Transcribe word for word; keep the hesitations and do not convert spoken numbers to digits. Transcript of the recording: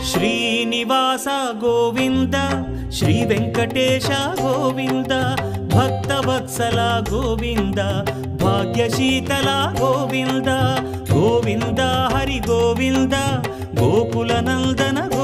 Srinivasa Govinda Shri Venkatesha Govinda Bhaktavatsala Govinda భాగ్యశీతల Govinda Govinda Hari Govinda Gokula Nandana